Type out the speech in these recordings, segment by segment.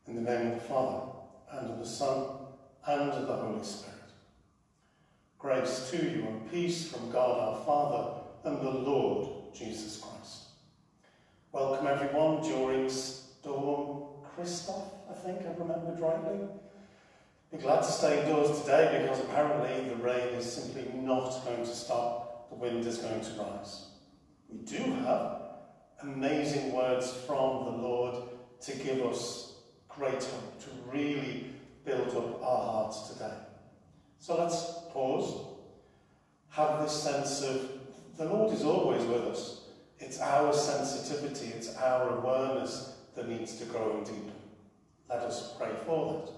In the name of the Father, and of the Son, and of the Holy Spirit. Grace to you and peace from God our Father and the Lord Jesus Christ. Welcome everyone during Storm Christoph, I think I've remembered rightly. Be glad to stay indoors today because apparently the rain is simply not going to stop. The wind is going to rise. We do have amazing words from the Lord to give us great hope, to really build up our hearts today. So let's pause, have this sense of the Lord is always with us. It's our sensitivity, it's our awareness that needs to grow and deepen. Let us pray for that.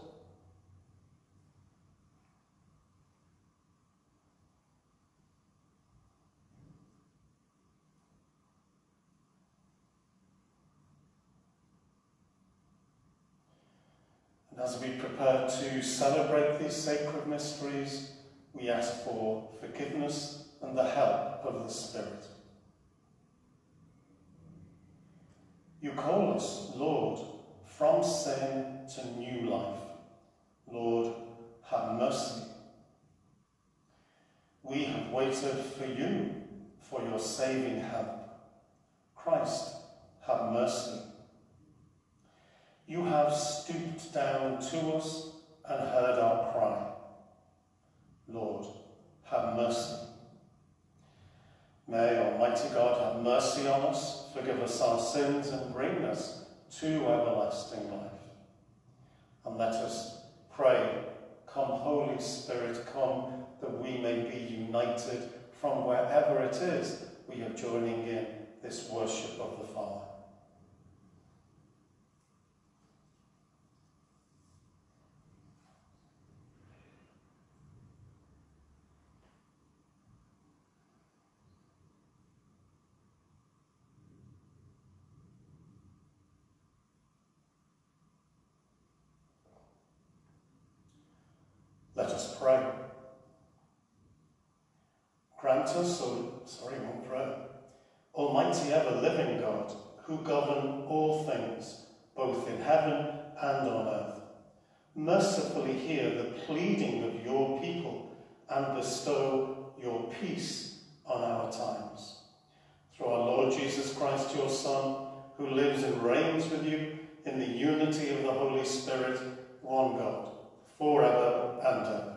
As we prepare to celebrate these sacred mysteries, we ask for forgiveness and the help of the Spirit. You call us, Lord, from sin to new life. Lord, have mercy. We have waited for you, for your saving help. Christ, have mercy. You have stooped down to us and heard our cry. Lord, have mercy. May Almighty God have mercy on us, forgive us our sins and bring us to everlasting life. And let us pray, come Holy Spirit, come that we may be united from wherever it is we are joining in this worship of the Father. Let us pray. Grant us, one prayer. Almighty ever-living God, who govern all things, both in heaven and on earth, mercifully hear the pleading of your people and bestow your peace on our times. Through our Lord Jesus Christ, your Son, who lives and reigns with you in the unity of the Holy Spirit, one God, forever and ever.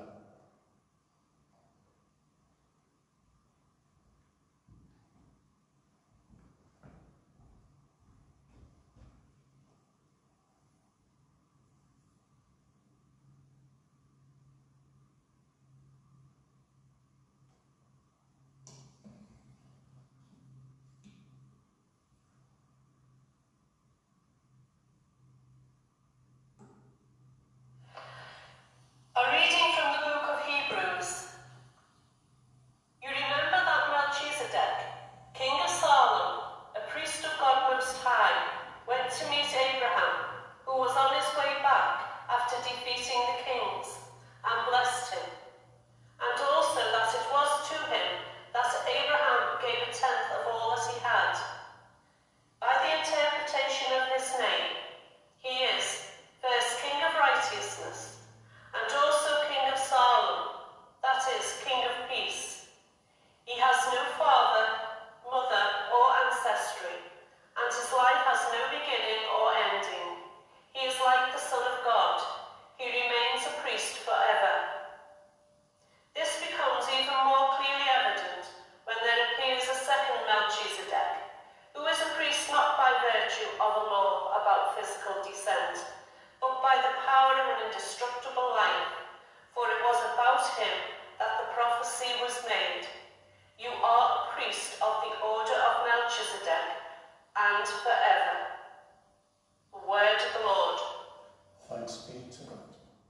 A reading from the book of Hebrews. You remember that Melchizedek, king of Salem, a priest of God Most High, went to meet Abraham, who was on his way back after defeating the kings, and blessed him. And also that it was to him that Abraham gave a tenth of all that he had. By the interpretation of his name, he is first king of righteousness, and also king of Salem, that is, king of peace. He has no father, mother, or ancestry, and his life has no beginning or ending. He is like the Son of God. He remains a priest forever. This becomes even more clearly evident when there appears a second Melchizedek, who is a priest not by virtue of a law about physical descent, but by the power of an indestructible life, for it was about him that the prophecy was made. You are a priest of the order of Melchizedek, and forever. The word of the Lord. Thanks be to God.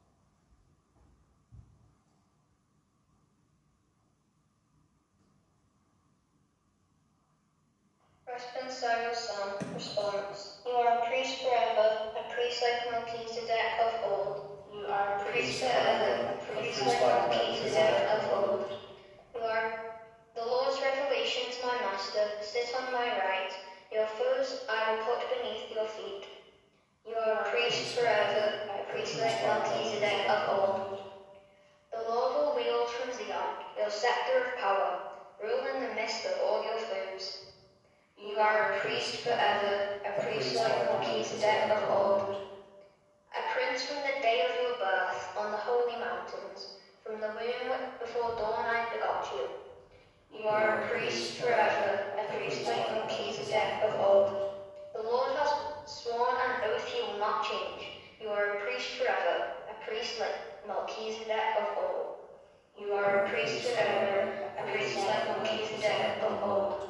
Responsorial Psalm. Response. You are a priest forever, a priest like Melchizedek of old. You are a priest forever, a priest like Melchizedek of old. You are the Lord's revelation to my master. Sit on my right. Your foes I will put beneath your feet. You are a priest forever, a priest like Melchizedek of old. The Lord will wield from Zion your scepter of power, rule in the midst of all your foes. You are a priest forever, a priest like Melchizedek of old. A prince from the day of your birth on the holy mountains, from the womb before dawn I begot you. You are a priest forever, a priest like Melchizedek of old. The Lord has sworn an oath he will not change. You are a priest forever, a priest like Melchizedek of old. You are a priest forever, a priest like Melchizedek of old.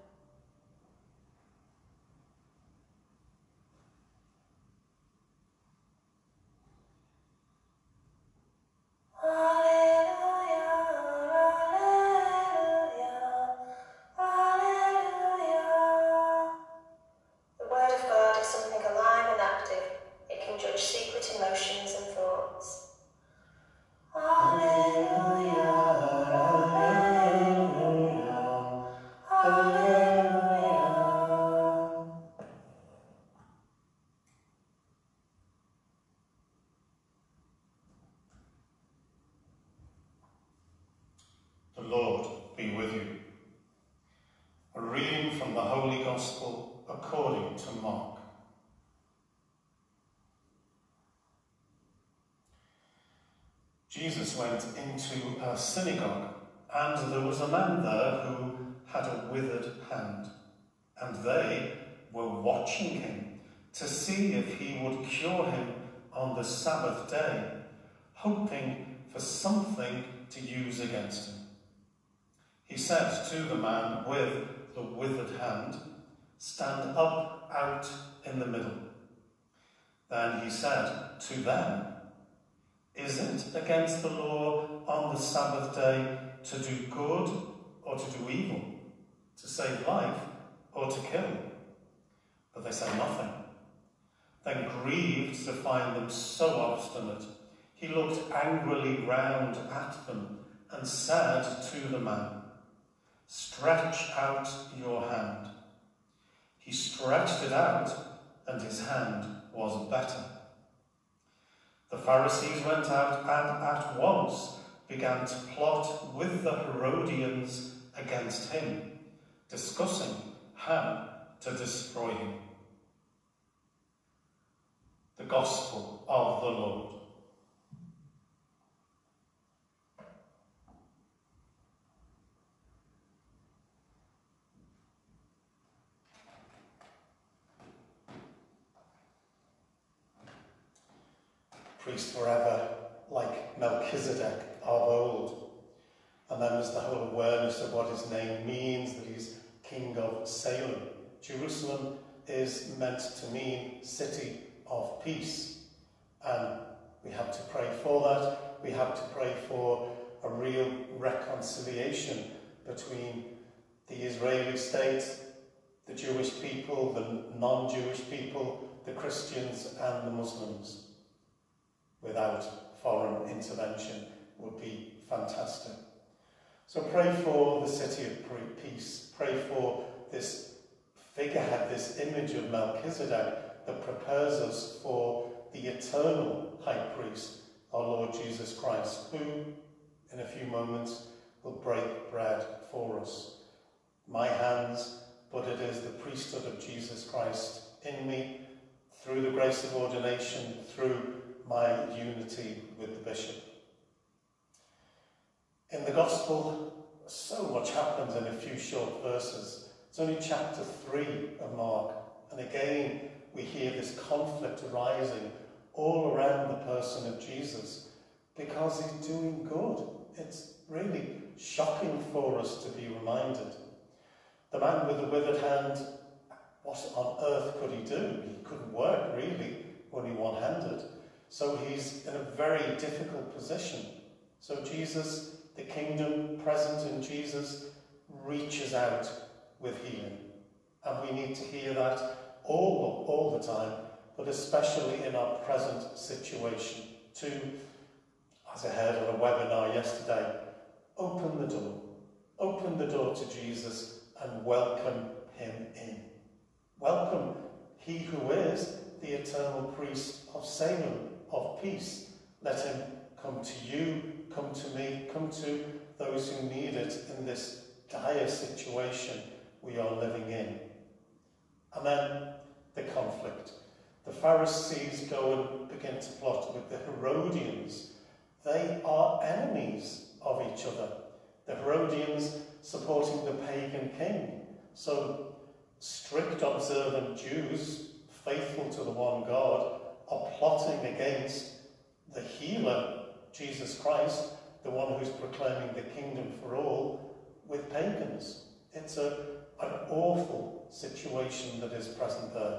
The Lord be with you. A reading from the Holy Gospel according to Mark. Jesus went into a synagogue, and there was a man there who had a withered hand, and they were watching him to see if he would cure him on the Sabbath day, hoping for something to use against him. He said to the man with the withered hand, "Stand up out in the middle." Then he said to them, "Is it against the law on the Sabbath day to do good or to do evil, to save life or to kill?" But they said nothing. Then, grieved to find them so obstinate, he looked angrily round at them and said to the man, "Stretch out your hand." He stretched it out, and his hand was better. The Pharisees went out and at once began to plot with the Herodians against him, discussing how to destroy him. The Gospel of the Lord. Priest forever, like Melchizedek of old. And then there's the whole awareness of what his name means, that he's King of Salem. Jerusalem is meant to mean city of peace. And we have to pray for that. We have to pray for a real reconciliation between the Israeli state, the Jewish people, the non-Jewish people, the Christians and the Muslims. Without foreign intervention would be fantastic. So pray for the city of peace. Pray for this figurehead, this image of Melchizedek that prepares us for the eternal high priest, our Lord Jesus Christ, who in a few moments will break bread for us. My hands, but it is the priesthood of Jesus Christ in me, through the grace of ordination, through my unity with the bishop. In the Gospel, so much happens in a few short verses. It's only chapter 3 of Mark, and again we hear this conflict arising all around the person of Jesus because he's doing good. It's really shocking for us to be reminded. The man with the withered hand, what on earth could he do? He couldn't work really when he one-handed. So he's in a very difficult position. So Jesus, the kingdom present in Jesus, reaches out with healing. And we need to hear that all the time, but especially in our present situation. To, as I heard on a webinar yesterday, open the door. Open the door to Jesus and welcome him in. Welcome he who is the eternal priest of Salem, of peace, let him come to you, come to me, come to those who need it in this dire situation we are living in. And then the conflict. The Pharisees go and begin to plot with the Herodians. They are enemies of each other. The Herodians supporting the pagan king. So strict observant Jews, faithful to the one God, are plotting against the healer, Jesus Christ, the one who's proclaiming the kingdom for all, with pagans. It's an awful situation that is present there.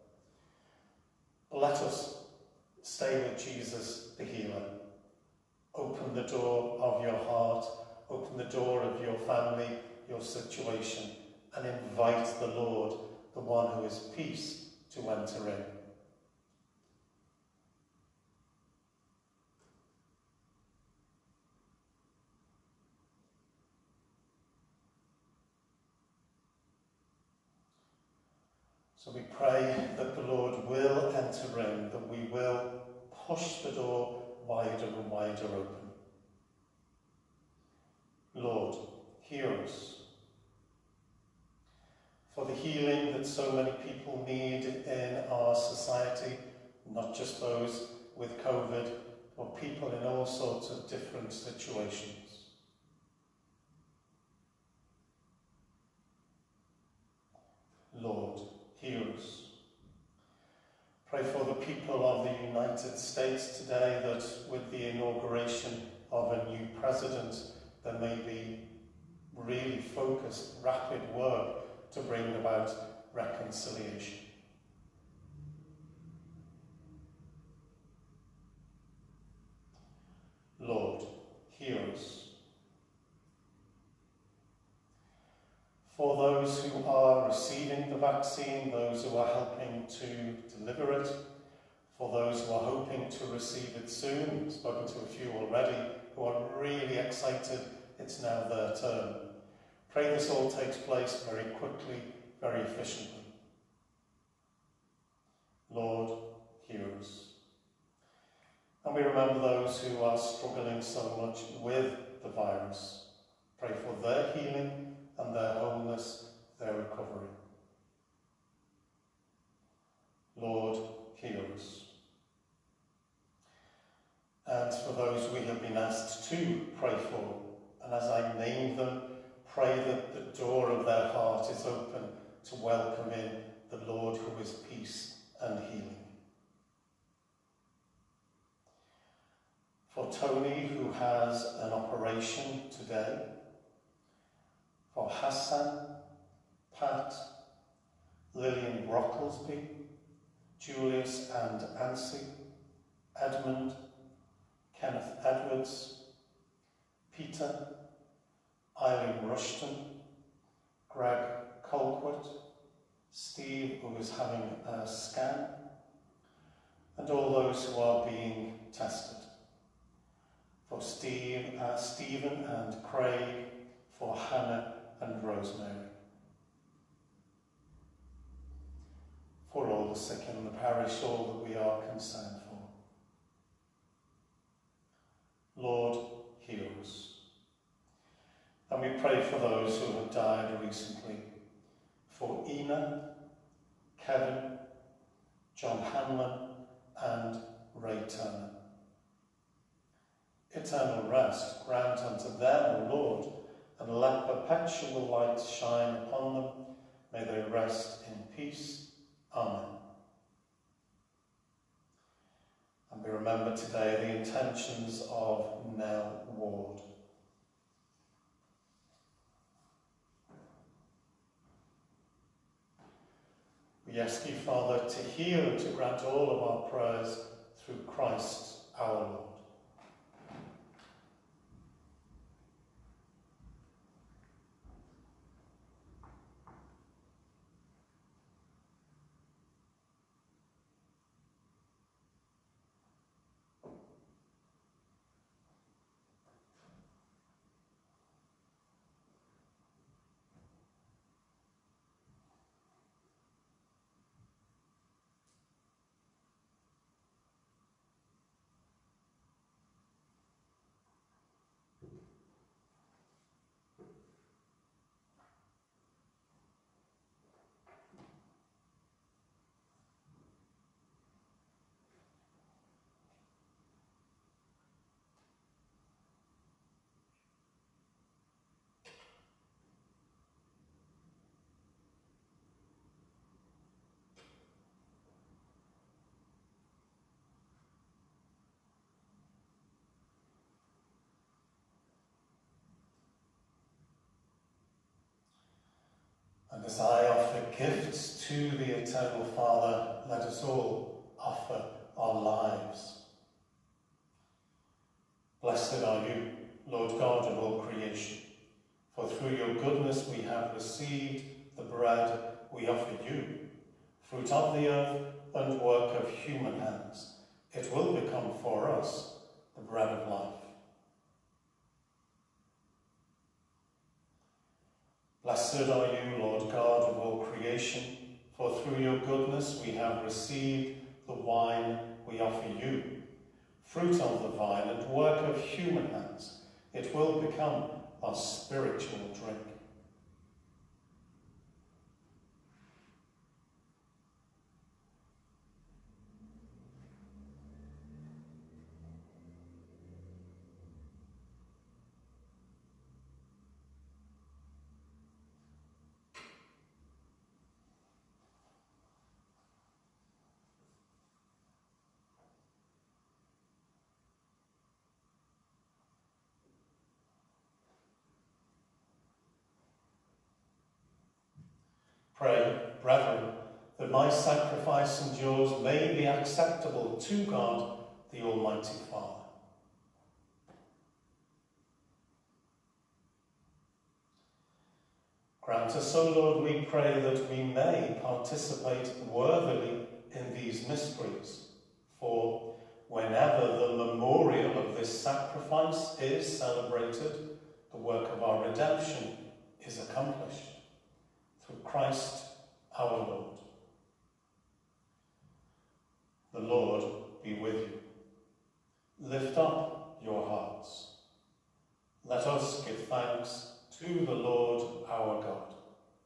Let us stay with Jesus, the healer. Open the door of your heart, open the door of your family, your situation, and invite the Lord, the one who is peace, to enter in. So we pray that the Lord will enter in, that we will push the door wider and wider open. Lord, hear us. For the healing that so many people need in our society, not just those with COVID, but people in all sorts of different situations. Lord, hear us. Pray for the people of the United States today that with the inauguration of a new president, there may be really focused, rapid work to bring about reconciliation. Lord, hear us. For those who are receiving the vaccine, those who are helping to deliver it, for those who are hoping to receive it soon, I've spoken to a few already who are really excited it's now their turn. Pray this all takes place very quickly, very efficiently. Lord, hear us. And we remember those who are struggling so much with the virus. Pray for their healing and their wholeness, their recovery. Lord, hear us. And for those we have been asked to pray for, and as I name them, pray that the door of their heart is open to welcome in the Lord who is peace and healing. For Tony, who has an operation today. For Hassan, Pat, Lillian Brocklesby, Julius and Ansi, Edmund, Kenneth Edwards, Peter, Eileen Rushton, Greg Colquitt, Steve, who is having a scan, and all those who are being tested. For Stephen and Craig, for Hannah and Rosemary. For all the sick in the parish, all that we are concerned for. Lord, hear us. And we pray for those who have died recently. For Ina, Kevin, John Hanlon and Ray Turner. Eternal rest grant unto them, O Lord, and let perpetual light shine upon them. May they rest in peace. Amen. And we remember today the intentions of Nell Ward. We ask you, Father, to hear and to grant all of our prayers through Christ our Lord. to the eternal Father, let us all offer our lives. Blessed are you, Lord God of all creation, for through your goodness we have received the bread we offer you, fruit of the earth and work of human hands. It will become for us the bread of life. Blessed are you, Lord God of all creation, for through your goodness we have received the wine we offer you, fruit of the vine and work of human hands. It will become our spiritual drink. Pray, brethren, that my sacrifice and yours may be acceptable to God, the Almighty Father. Grant us, O Lord, we pray, that we may participate worthily in these mysteries. For whenever the memorial of this sacrifice is celebrated, the work of our redemption is accomplished. Through Christ our Lord. The Lord be with you. Lift up your hearts. Let us give thanks to the Lord our God.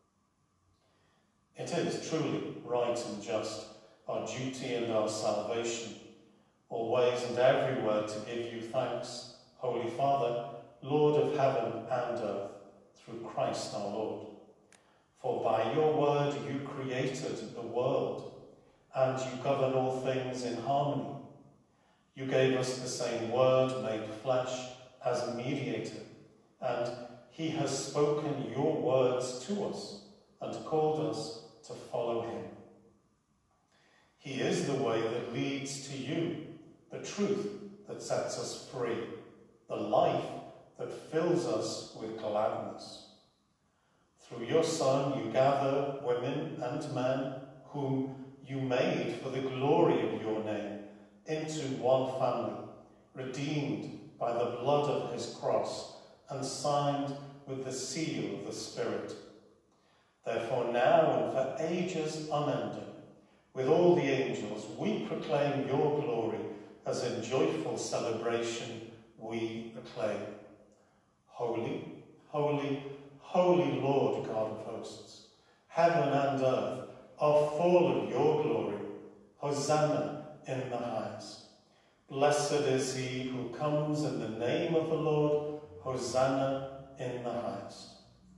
It is truly right and just, our duty and our salvation, always and everywhere to give you thanks, Holy Father, Lord of heaven and earth, through Christ our Lord. For by your word you created the world, and you govern all things in harmony. You gave us the same word made flesh as a mediator, and he has spoken your words to us and called us to follow him. He is the way that leads to you, the truth that sets us free, the life that fills us with gladness. Through your Son you gather women and men whom you made for the glory of your name into one family, redeemed by the blood of his cross and signed with the seal of the Spirit. Therefore now and for ages unending, with all the angels, we proclaim your glory as in joyful celebration we acclaim. Holy, holy, holy Lord God of hosts, heaven and earth are full of your glory. Hosanna in the highest. Blessed is he who comes in the name of the Lord. Hosanna in the highest.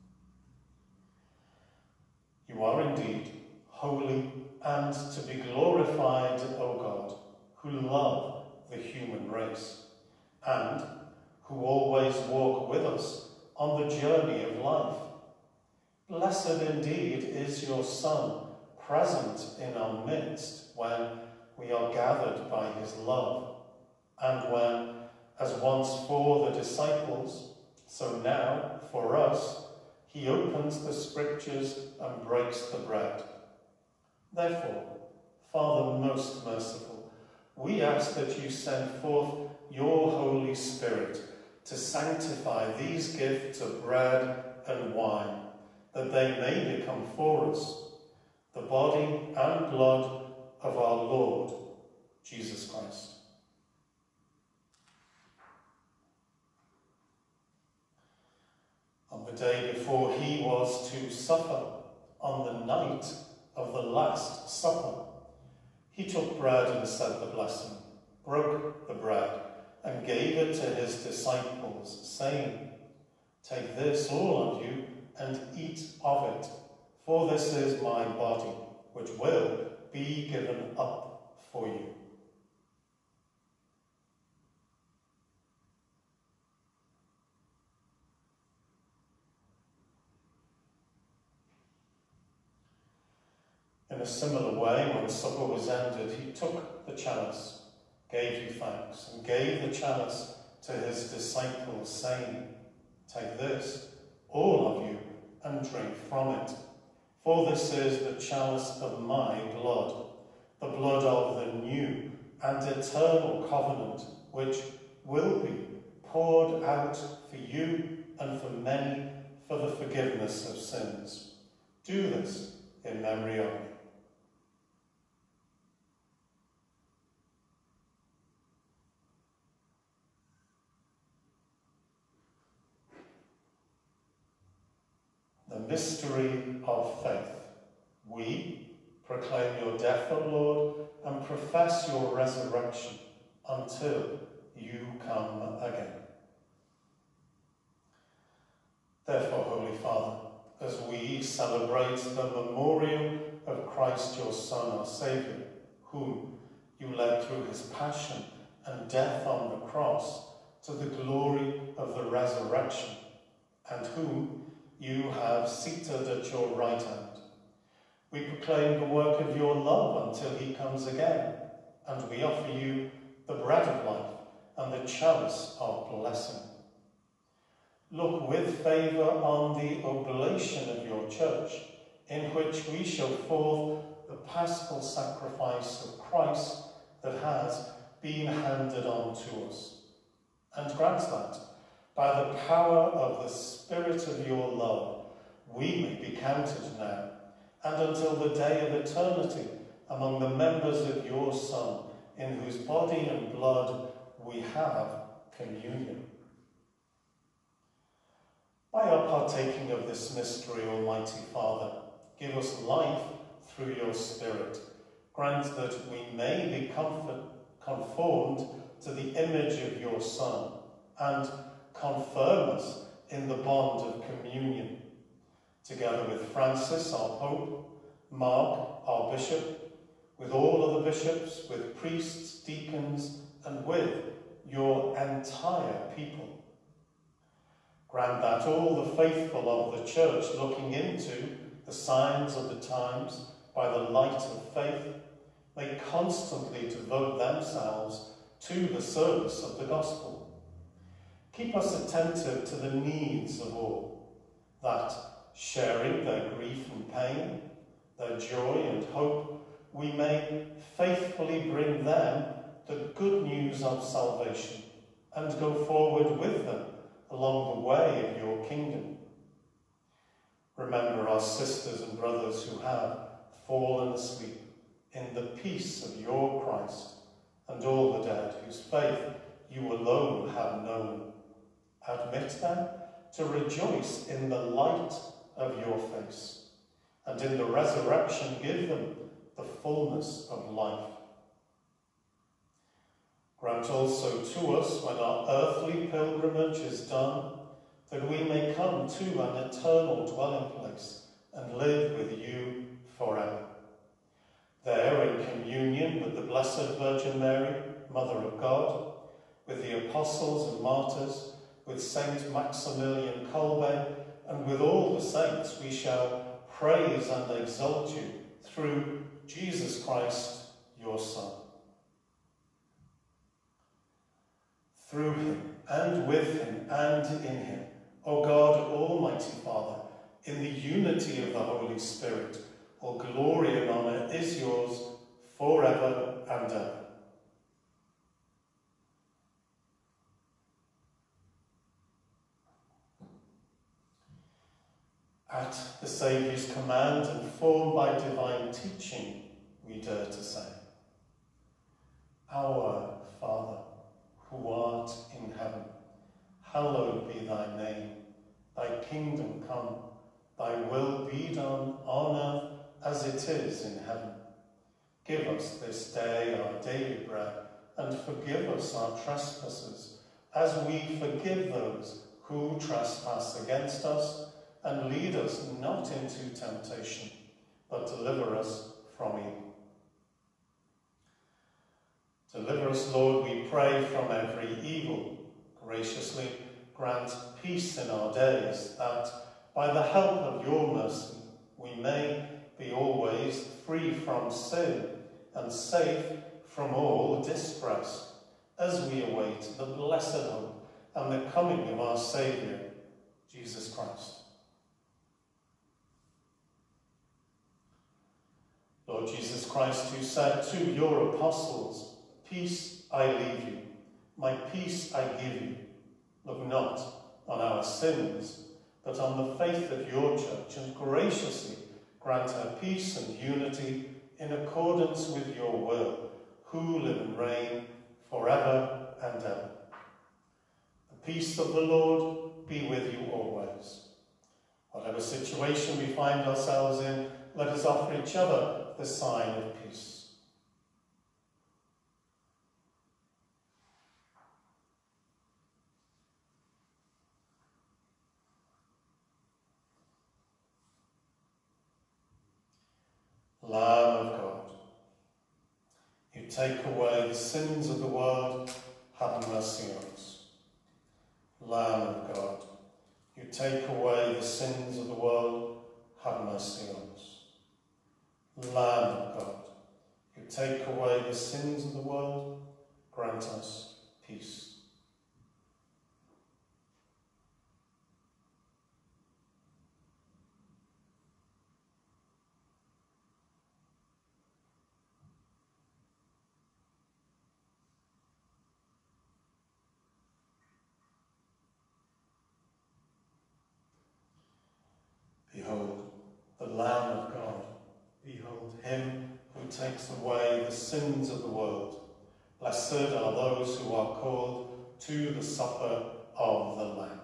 You are indeed holy and to be glorified, O God, who love the human race and who always walk with us on the journey of life. Blessed indeed is your Son, present in our midst when we are gathered by his love, and when, as once for the disciples, so now for us, he opens the scriptures and breaks the bread. Therefore, Father most merciful, we ask that you send forth your Holy Spirit to sanctify these gifts of bread and wine, that they may become for us the body and blood of our Lord Jesus Christ. On the day before he was to suffer, on the night of the Last Supper, he took bread and said the blessing, broke the bread, and gave it to his disciples, saying, "Take this, all of you, and eat of it, for this is my body, which will be given up for you." In a similar way, when supper was ended, he took the chalice, gave you thanks, and gave the chalice to his disciples, saying, "Take this, all of you, and drink from it. For this is the chalice of my blood, the blood of the new and eternal covenant, which will be poured out for you and for many for the forgiveness of sins. Do this in memory of me." The mystery of faith. We proclaim your death, O Lord, and profess your resurrection until you come again. Therefore, Holy Father, as we celebrate the memorial of Christ, your Son, our Saviour, whom you led through his passion and death on the cross to the glory of the resurrection, and whom you have seated at your right hand, we proclaim the work of your love until he comes again, and we offer you the bread of life and the chalice of blessing. Look with favour on the oblation of your church, in which we show forth the paschal sacrifice of Christ that has been handed on to us, and grant that, by the power of the Spirit of your love, we may be counted now, and until the day of eternity, among the members of your Son, in whose body and blood we have communion. By our partaking of this mystery, Almighty Father, give us life through your Spirit. Grant that we may be conformed to the image of your Son, and confirm us in the bond of communion, together with Francis, our Pope, Mark, our Bishop, with all other bishops, with priests, deacons, and with your entire people. Grant that all the faithful of the Church, looking into the signs of the times by the light of faith, may constantly devote themselves to the service of the gospel. Keep us attentive to the needs of all, that, sharing their grief and pain, their joy and hope, we may faithfully bring them the good news of salvation and go forward with them along the way of your kingdom. Remember our sisters and brothers who have fallen asleep in the peace of your Christ, and all the dead whose faith you alone have known. Admit them to rejoice in the light of your face, and in the resurrection give them the fullness of life. Grant also to us, when our earthly pilgrimage is done, that we may come to an eternal dwelling place and live with you forever. There, in communion with the Blessed Virgin Mary, Mother of God, with the apostles and martyrs, with Saint Maximilian Kolbe, and with all the saints, we shall praise and exalt you through Jesus Christ, your Son. Through him, and with him, and in him, O God, Almighty Father, in the unity of the Holy Spirit, all glory and honour is yours forever and ever. At the Saviour's command and formed by divine teaching, we dare to say, Our Father, who art in heaven, hallowed be thy name. Thy kingdom come, thy will be done on earth as it is in heaven. Give us this day our daily bread, and forgive us our trespasses, as we forgive those who trespass against us. And lead us not into temptation, but deliver us from evil. Deliver us, Lord, we pray, from every evil. Graciously grant peace in our days, that, by the help of your mercy, we may be always free from sin and safe from all distress, as we await the blessed hope and the coming of our Saviour, Jesus Christ. Lord Jesus Christ, who said to your apostles, "Peace I leave you, my peace I give you," look not on our sins, but on the faith of your church, and graciously grant her peace and unity in accordance with your will, who live and reign forever and ever. The peace of the Lord be with you always. Whatever situation we find ourselves in, let us offer each other the sign of peace. Lamb of God, you take away the sins of the world, have mercy on us. Lamb of God, you take away the sins of the world, have mercy on us. Lamb of God, you take away the sins of the world, grant us peace. Behold, the Lamb of God. Behold him who takes away the sins of the world. Blessed are those who are called to the supper of the Lamb.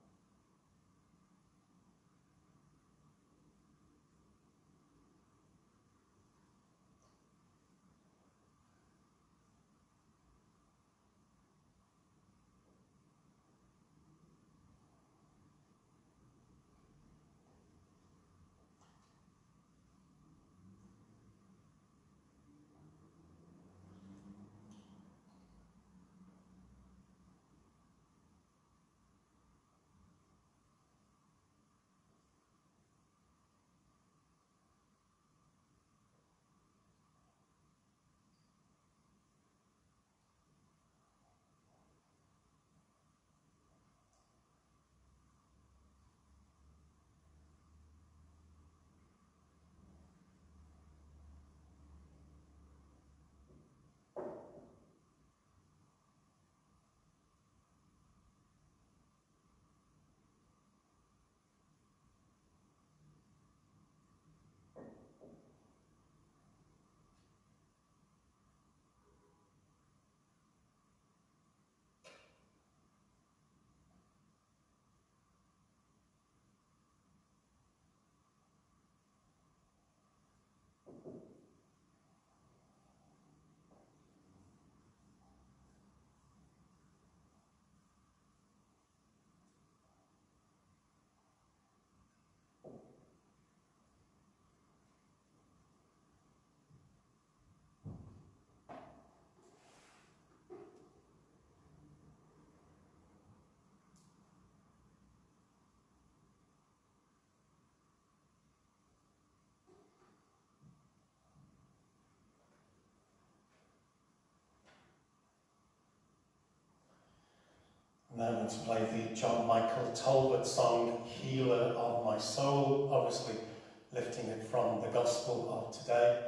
Now to play the John Michael Talbot song, Healer of My Soul, obviously lifting it from the Gospel of today.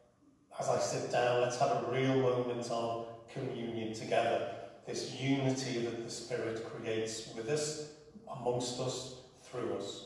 As I sit down, let's have a real moment of communion together, this unity that the Spirit creates with us, amongst us, through us.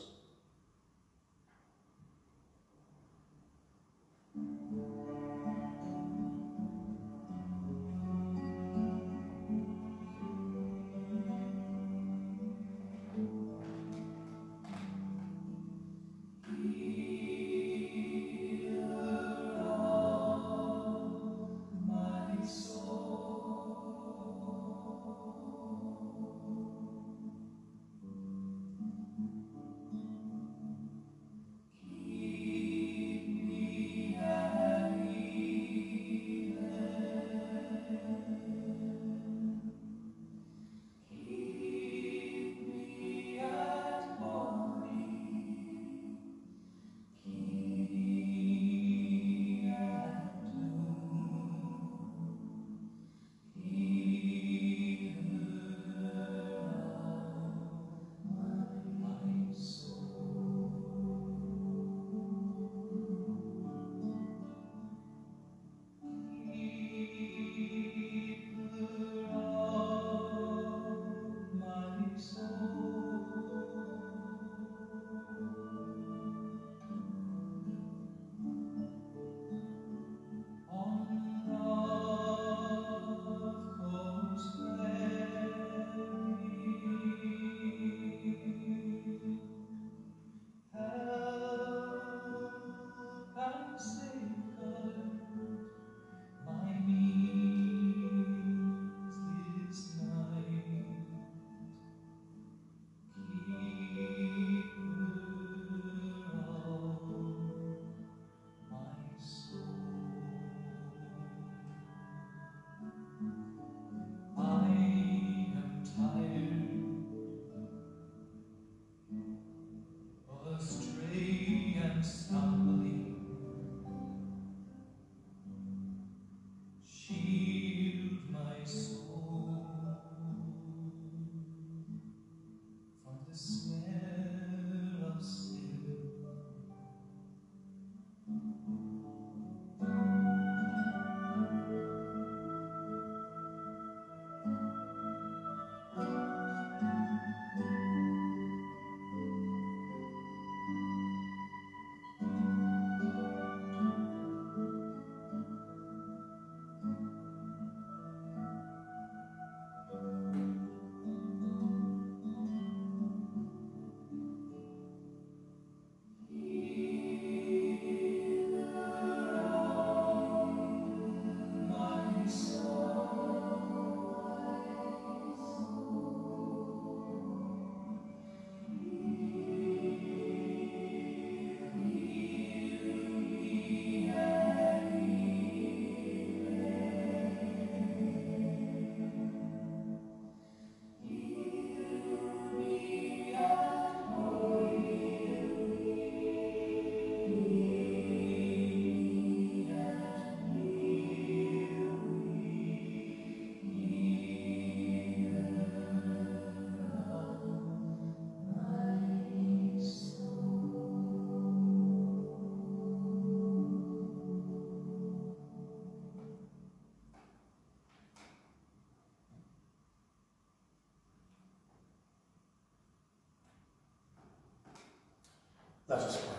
Let us pray.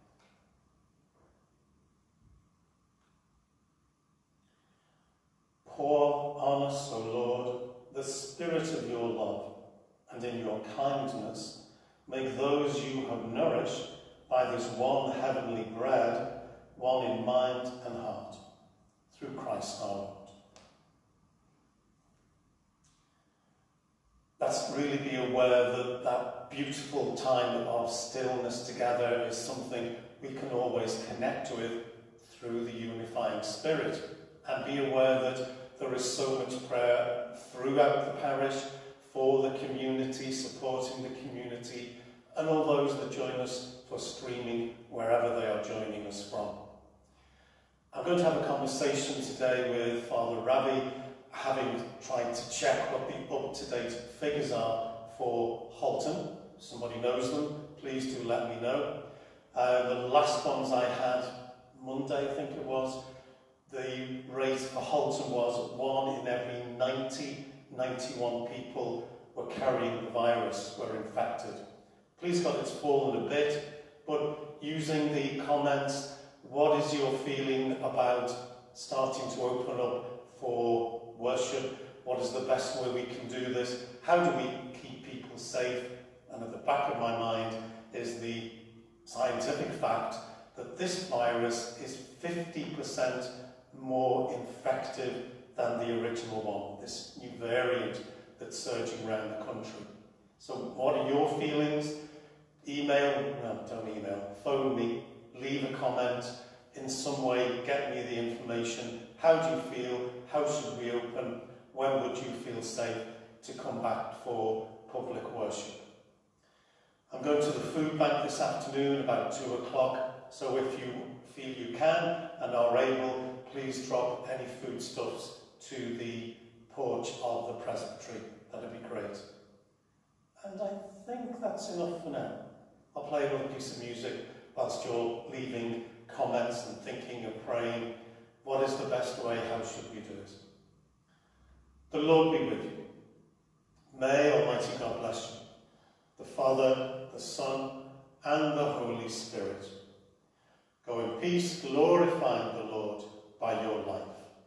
Pour on us, O Lord, the spirit of your love, and in your kindness make those you have nourished by this one heavenly bread, one in mind and heart, through Christ our Lord. Let's really be aware that that beautiful time of stillness together is something we can always connect with through the unifying spirit, and be aware that there is so much prayer throughout the parish for the community, supporting the community, and all those that join us for streaming wherever they are joining us from. I'm going to have a conversation today with Father Ravi, having tried to check what the up-to-date figures are for Halton. If somebody knows them, please do let me know. The last ones I had, Monday I think it was, the rate for Halton was 1 in every 91 people were carrying the virus, were infected. Please God, it's fallen a bit, but using the comments, what is your feeling about starting to open up for worship? What is the best way we can do this? How do we keep people safe? And at the back of my mind is the scientific fact that this virus is 50% more infective than the original one, this new variant that's surging around the country. So what are your feelings? Email, no, don't email, phone me, leave a comment, in some way get me the information. How do you feel? How should we open? When would you feel safe to come back for public worship? I'm going to the food bank this afternoon about 2 o'clock, so if you feel you can and are able, please drop any foodstuffs to the porch of the presbytery. That'd be great. And I think that's enough for now. I'll play a little piece of music whilst you're leaving comments and thinking and praying. What is the best way? How should we do it? The Lord be with you. May Almighty God bless you, the Father, the Son, and the Holy Spirit. Go in peace, glorifying the Lord by your life.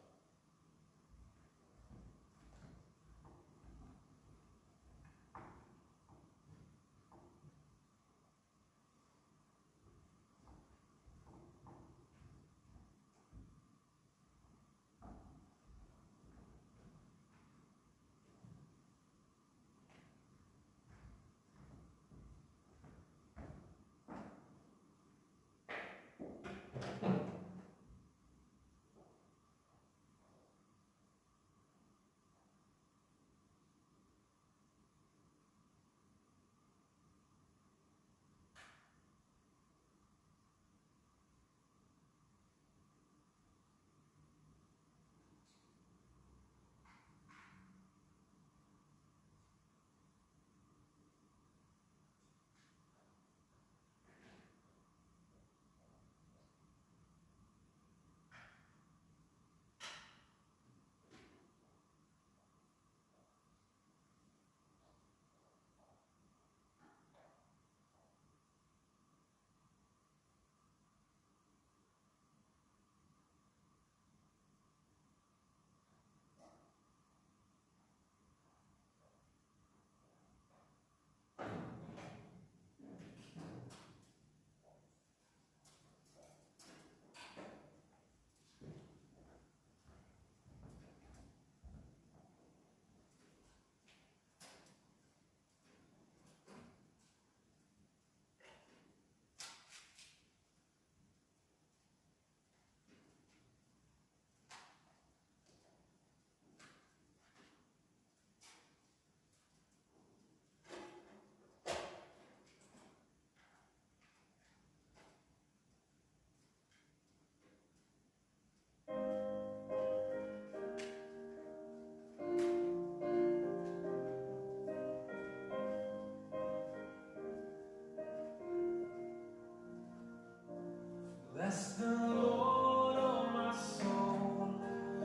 Bless the Lord, oh my soul,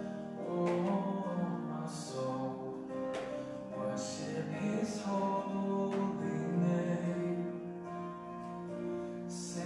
oh my soul, worship his holy name.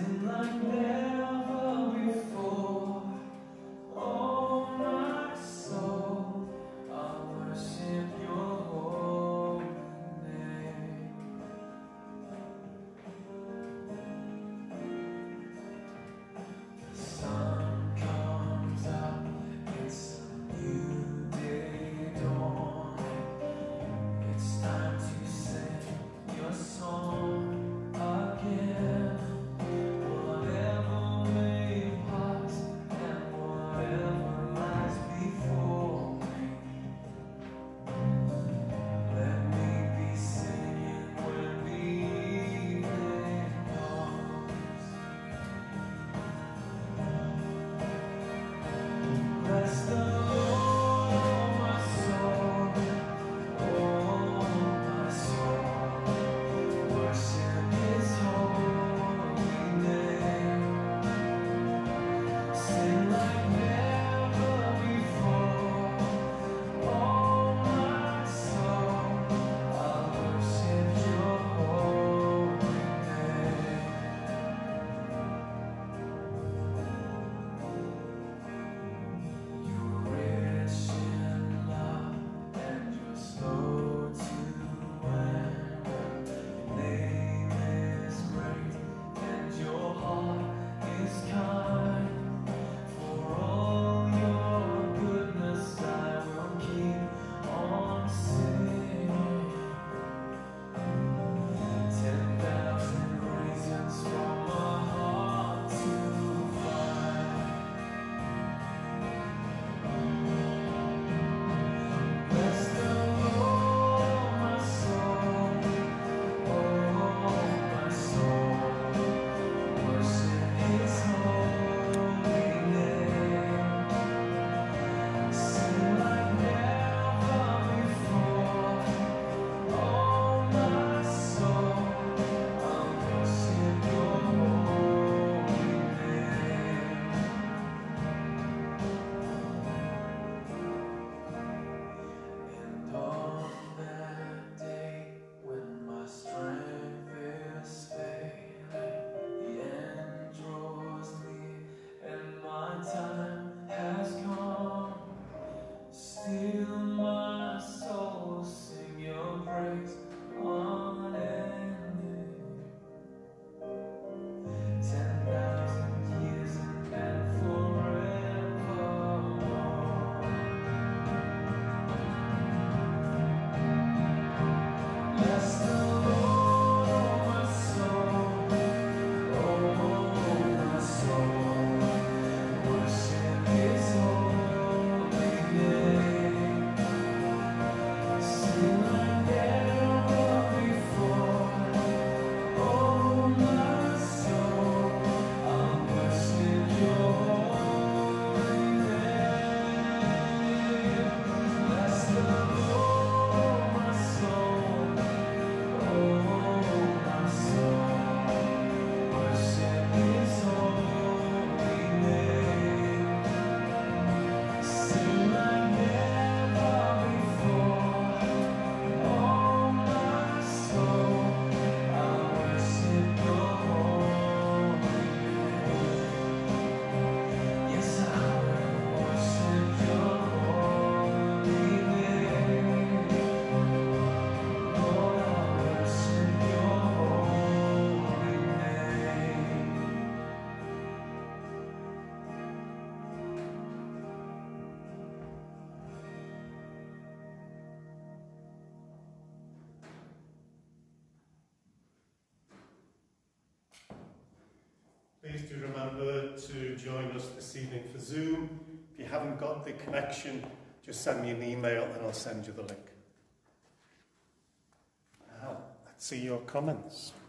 Do remember to join us this evening for Zoom. If you haven't got the connection, just send me an email and I'll send you the link. Now, let's see your comments.